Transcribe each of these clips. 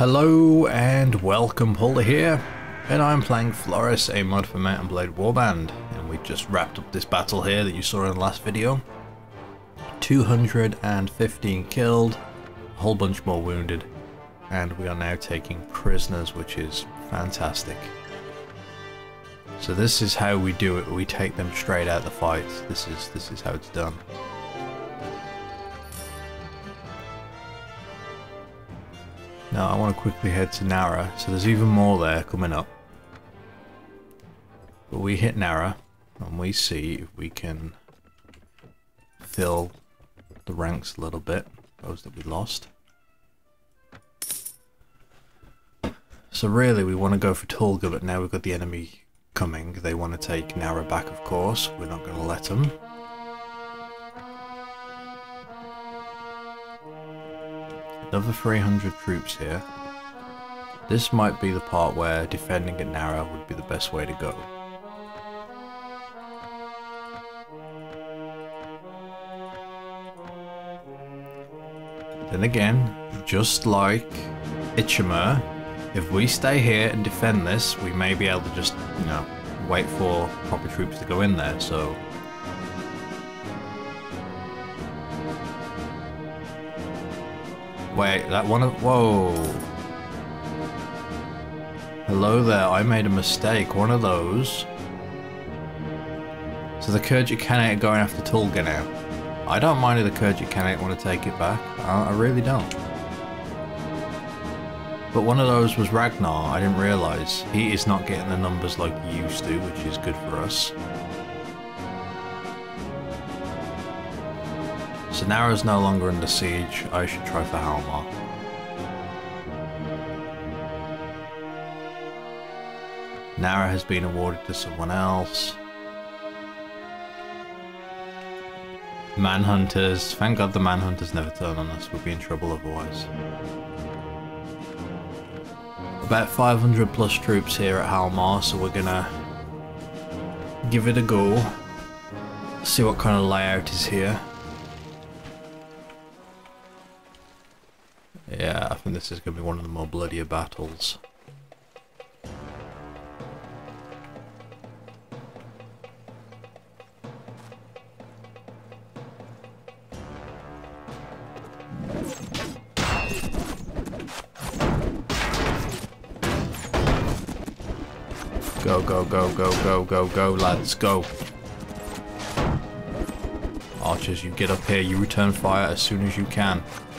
Hello and welcome, Pauleh here, and I'm playing Floris, a mod for Mount & Blade Warband, and we just wrapped up this battle here that you saw in the last video. 215 killed, a whole bunch more wounded, and we are now taking prisoners, which is fantastic. So this is how we do it, we take them straight out the fight. This is how it's done. Now I want to quickly head to Nara, so there's even more there coming up. But we hit Nara, and we see if we can fill the ranks a little bit, those that we lost. So really we want to go for Tulga, but now we've got the enemy coming. They want to take Nara back, of course. We're not going to let them. Another 300 troops here. This might be the part where defending at Nara would be the best way to go. Then again, just like Ichimur, if we stay here and defend this, we may be able to just, you know, wait for proper troops to go in there, so... Wait, that one of... Whoa! Hello there, I made a mistake. One of those. So the Khergit Khanate are going after Tulga now. I don't mind if the Khergit Khanate want to take it back. I really don't. But one of those was Ragnar. I didn't realise. He is not getting the numbers like he used to, which is good for us. So Nara's no longer under siege. I should try for Halmar. Nara has been awarded to someone else. Manhunters. Thank God the Manhunters never turn on us. We'd be in trouble otherwise. About 500 plus troops here at Halmar, so we're gonna give it a go. See what kind of layout is here. Yeah, I think this is going to be one of the more bloodier battles. Go, go, go, go, go, go, go, lads, go. Archers, you get up here, you return fire as soon as you can.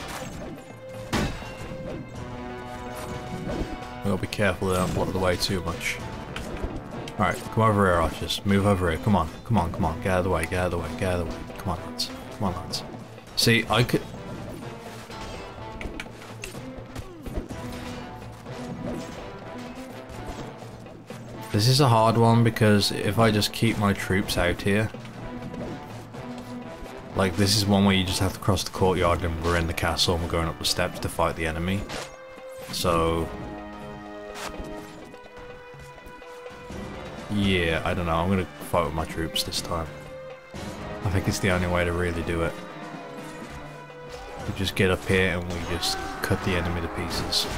We'll be careful they don't block the way too much. Alright, come over here, archers. Move over here. Come on, come on, come on. Get out of the way, get out of the way, get out of the way. Come on, lads. Come on, lads. See, I could... This is a hard one because if I just keep my troops out here... Like, this is one where you just have to cross the courtyard and we're in the castle and we're going up the steps to fight the enemy. So... Yeah, I don't know, I'm gonna fight with my troops this time. I think it's the only way to really do it. We just get up here and we just cut the enemy to pieces.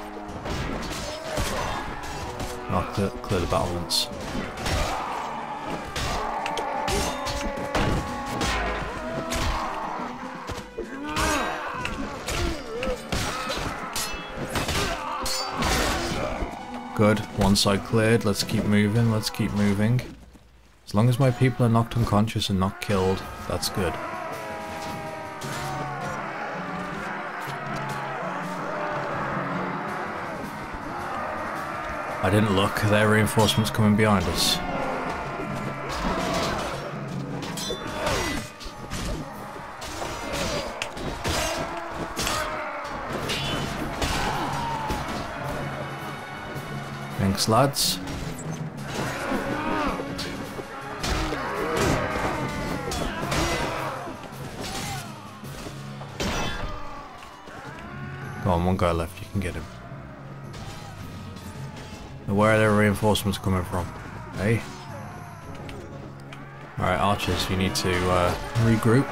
Not clear the battlements. Good, one side cleared, let's keep moving, let's keep moving. As long as my people are knocked unconscious and not killed, that's good. I didn't look, there are reinforcements coming behind us. Thanks, lads. Go on, one guy left, you can get him. Now where are their reinforcements coming from? Hey? Alright, archers, you need to regroup.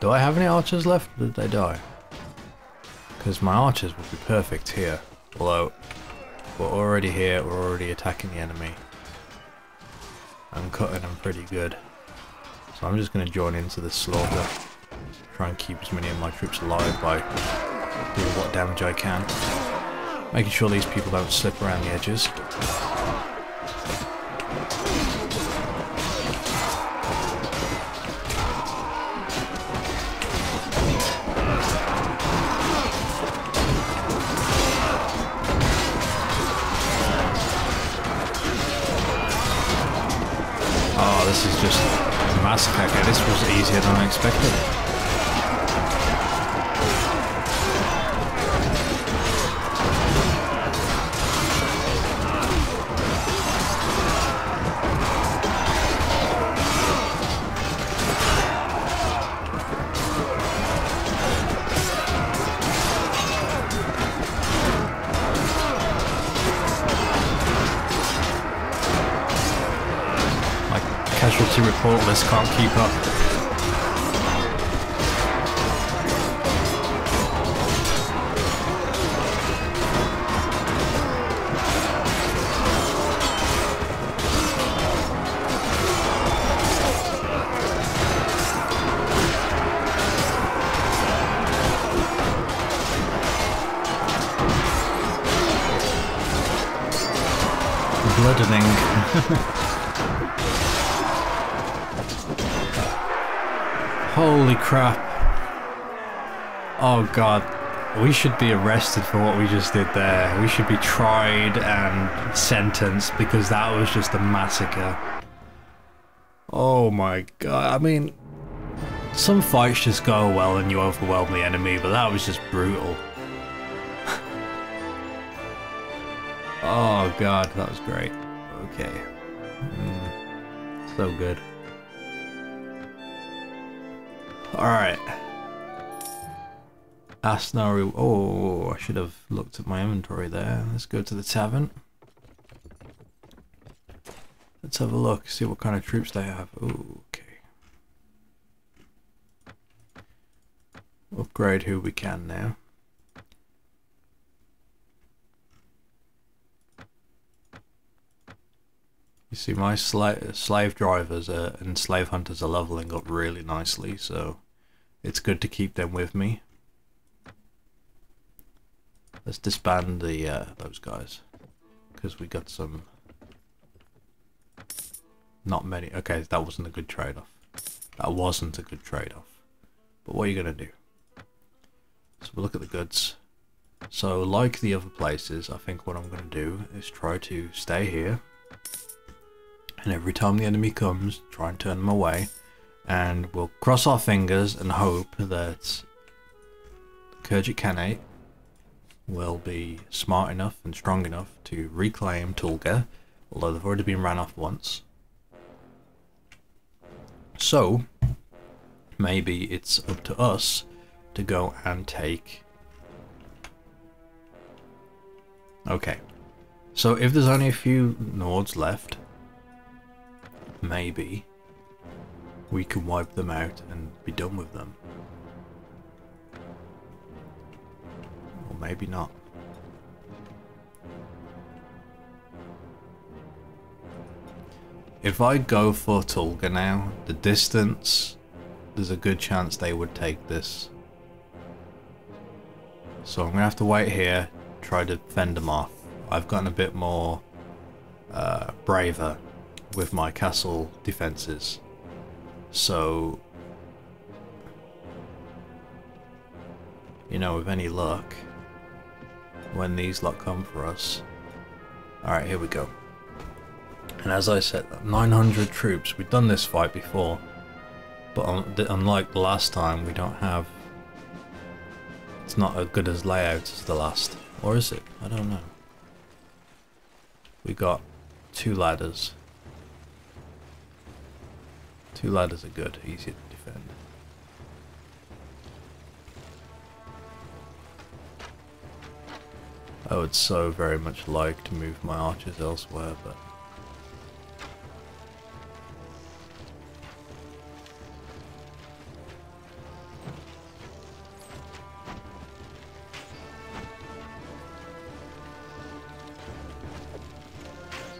Do I have any archers left, or did they die? Because my archers would be perfect here. Although, we're already here, we're already attacking the enemy. I'm cutting them pretty good. So I'm just going to join into this slaughter. Try and keep as many of my troops alive by doing what damage I can. Making sure these people don't slip around the edges. Oh, this is just a massacre. Okay, this was easier than I expected. Casualty report list can't keep up. Bloodening. Holy crap. Oh god. We should be arrested for what we just did there. We should be tried and sentenced because that was just a massacre. Oh my god. I mean, some fights just go well and you overwhelm the enemy, but that was just brutal. Oh god, that was great. Okay. So good. Alright. Asnari. Oh, I should have looked at my inventory there. Let's go to the tavern. Let's have a look, see what kind of troops they have. Ooh, okay. Upgrade who we can now. You see, my slave drivers and slave hunters are leveling up really nicely, so it's good to keep them with me. Let's disband the those guys, because we got some. Not many. Okay, that wasn't a good trade-off. That wasn't a good trade-off. But what are you gonna do? So we'll look at the goods. So, like the other places, I think what I'm gonna do is try to stay here. And every time the enemy comes, try and turn them away. And we'll cross our fingers and hope that the Khergit Khanate will be smart enough and strong enough to reclaim Tulga, although they've already been ran off once. So, maybe it's up to us to go and take... Okay, so if there's only a few Nords left, maybe we can wipe them out and be done with them. Or maybe not. If I go for Tulga now, the distance, there's a good chance they would take this. So I'm going to have to wait here, try to fend them off. I've gotten a bit more braver with my castle defenses. So, you know, with any luck, when these lot come for us... Alright, here we go. And as I said, 900 troops. We've done this fight before, but unlike the last time, we don't have... It's not as good as layout as the last. Or is it? I don't know. We got 2 ladders. 2 ladders are good, easier to defend. I would so very much like to move my archers elsewhere, but...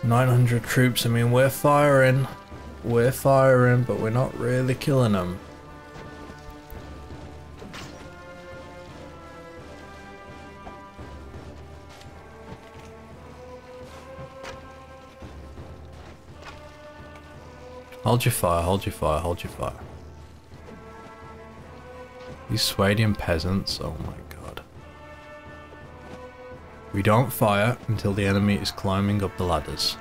900 troops, I mean, we're firing, but we're not really killing them. Hold your fire, hold your fire, hold your fire. These Swadian peasants, oh my god. We don't fire until the enemy is climbing up the ladders.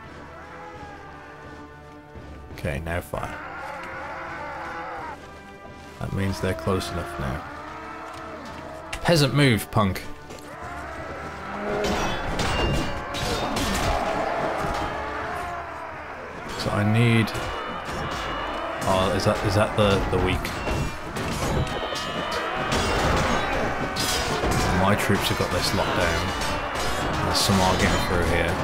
Okay, now fire. That means they're close enough now. Peasant move, punk. So I need... Oh, is that the weak? My troops have got this locked down. There's some are getting through here.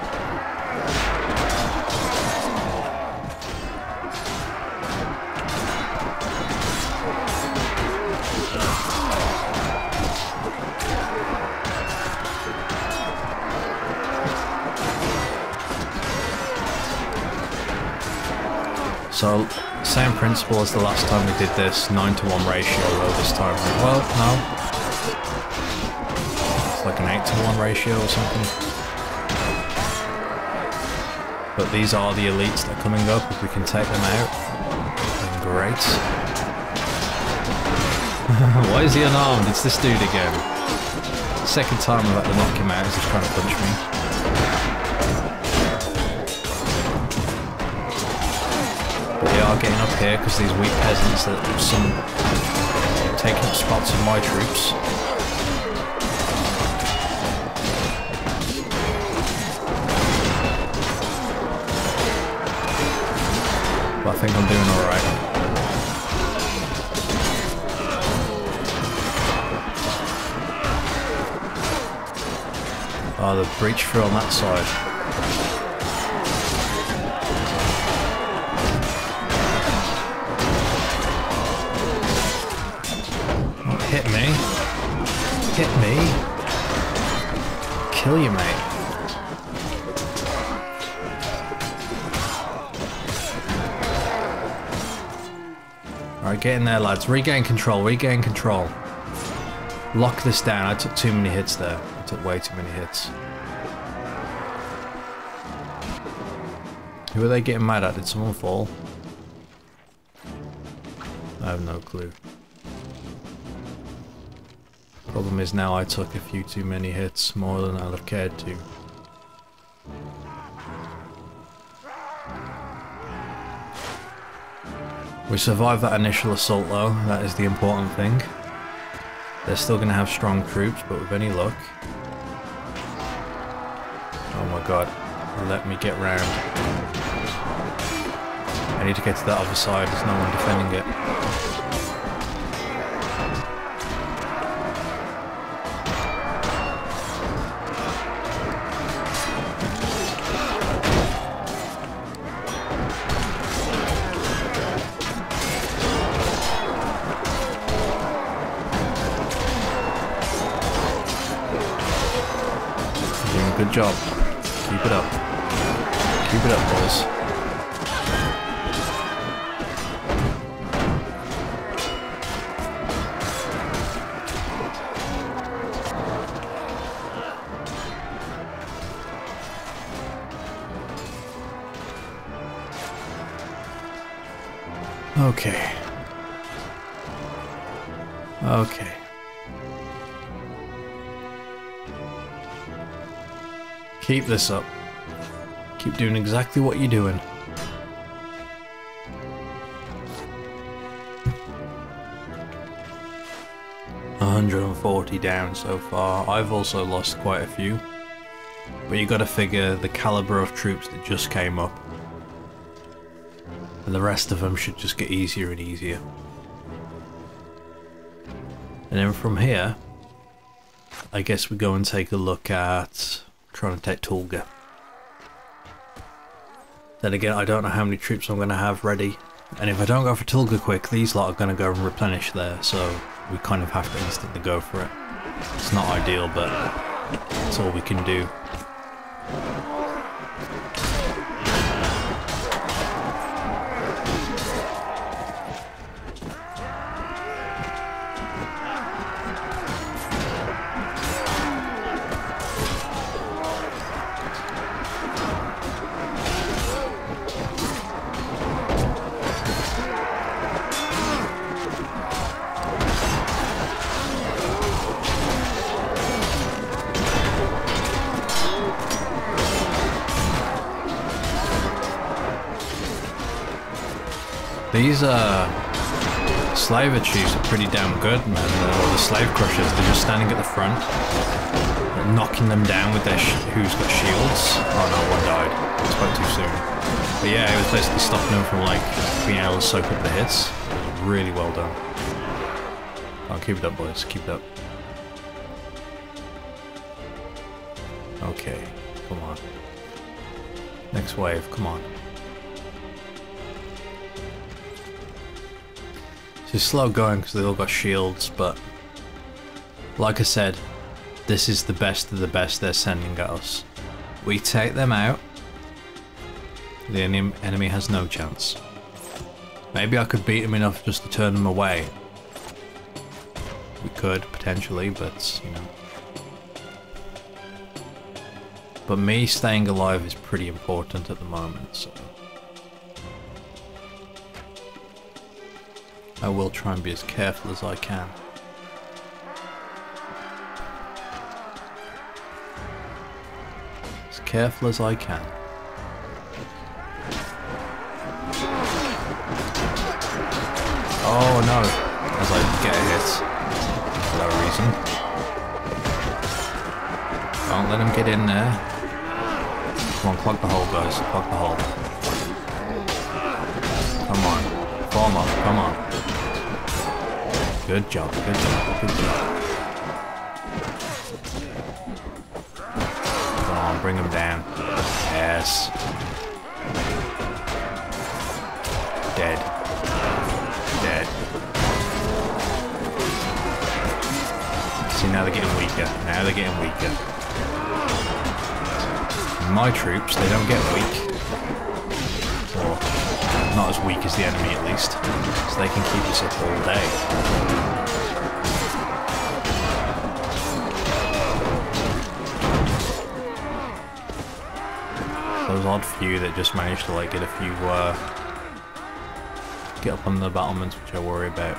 So, same principle as the last time we did this, 9-to-1 ratio, though this time. Well, no. It's like an 8-to-1 ratio or something. But these are the elites that are coming up. If we can take them out, then great. Why is he unarmed? It's this dude again. Second time I've had to knock him out, he's just trying to punch me. They are getting up here because these weak peasants that have some taking up spots of my troops. But I think I'm doing alright. Oh, the breach through on that side. Hit me. Hit me. Kill you, mate. Alright, get in there, lads. Regain control, regain control. Lock this down. I took too many hits there. I took way too many hits. Who are they getting mad at? Did someone fall? I have no clue. Problem is now I took a few too many hits, more than I'd have cared to. We survived that initial assault though, that is the important thing. They're still going to have strong troops, but with any luck... Oh my god, let me get round. I need to get to that other side, there's no one defending it. Good job. Keep it up. Keep it up, boys. Okay. Okay. Keep this up. Keep doing exactly what you're doing. $140 down so far. I've also lost quite a few. But you gotta figure the caliber of troops that just came up. And the rest of them should just get easier and easier. And then from here, I guess we go and take a look at trying to take Tulga. Then again, I don't know how many troops I'm going to have ready. And if I don't go for Tulga quick, these lot are going to go and replenish there. So we kind of have to instantly go for it. It's not ideal, but it's all we can do. These slaver chiefs are pretty damn good, man. The slave crushers, they're just standing at the front, knocking them down with their who's got shields. Oh no, one died. I spoke too soon. But yeah, it was basically stopping them from like being able to soak up the hits. Really well done. Oh, keep it up, boys. Keep it up. Okay, come on. Next wave, come on. It's slow going because they all got shields, but like I said, this is the best of the best they're sending at us. We take them out, the enemy has no chance. Maybe I could beat them enough just to turn them away. We could, potentially, but, you know. But me staying alive is pretty important at the moment, so I will try and be as careful as I can. As careful as I can. Oh no! As I get a hit. For no reason. Don't let him get in there. Come on, clog the hole, guys. Clog the hole. Come on. Form up, come on. Good job, good job, good job. Come on, bring him down. Yes. Dead. Dead. See, now they're getting weaker. Now they're getting weaker. My troops, they don't get weak. Or not as weak as the enemy at least. So they can keep us up all day. Those odd few that just managed to like get a few get up on the battlements, which I worry about.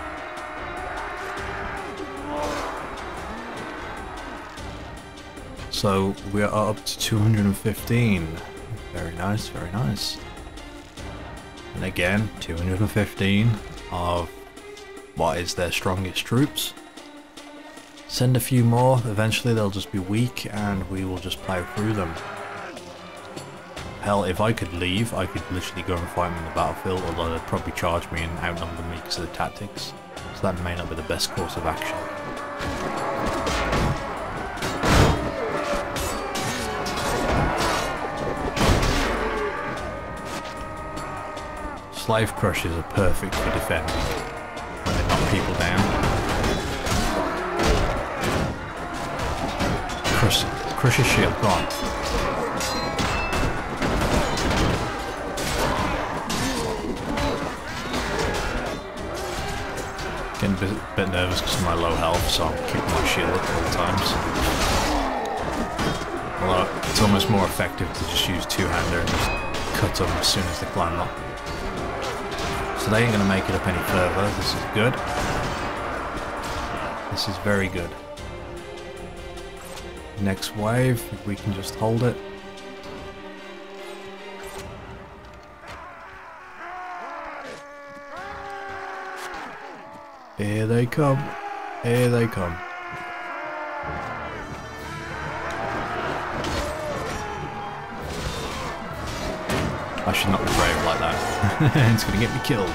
So we are up to 215. Very nice, very nice. And again, 215 of what is their strongest troops. Send a few more, eventually they'll just be weak and we will just plow through them. Hell, if I could leave, I could literally go and fight them in the battlefield, although they'd probably charge me and outnumber me because of the tactics. So that may not be the best course of action. Slave crushers are perfect for defending when they knock people down. Crush his shield, go on. Getting a bit nervous because of my low health, so I'm keeping my shield up at all times. Although it's almost more effective to just use two-hander and just cut them as soon as they climb up. So they ain't going to make it up any further. This is good. This is very good. Next wave, if we can just hold it. Here they come. Here they come. I should not be brave like that. It's going to get me killed.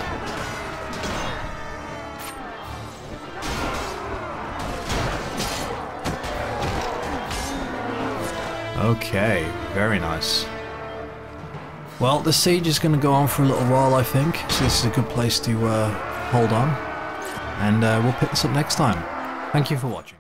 Okay, very nice. Well, the siege is going to go on for a little while, I think. So this is a good place to hold on. And we'll pick this up next time. Thank you for watching.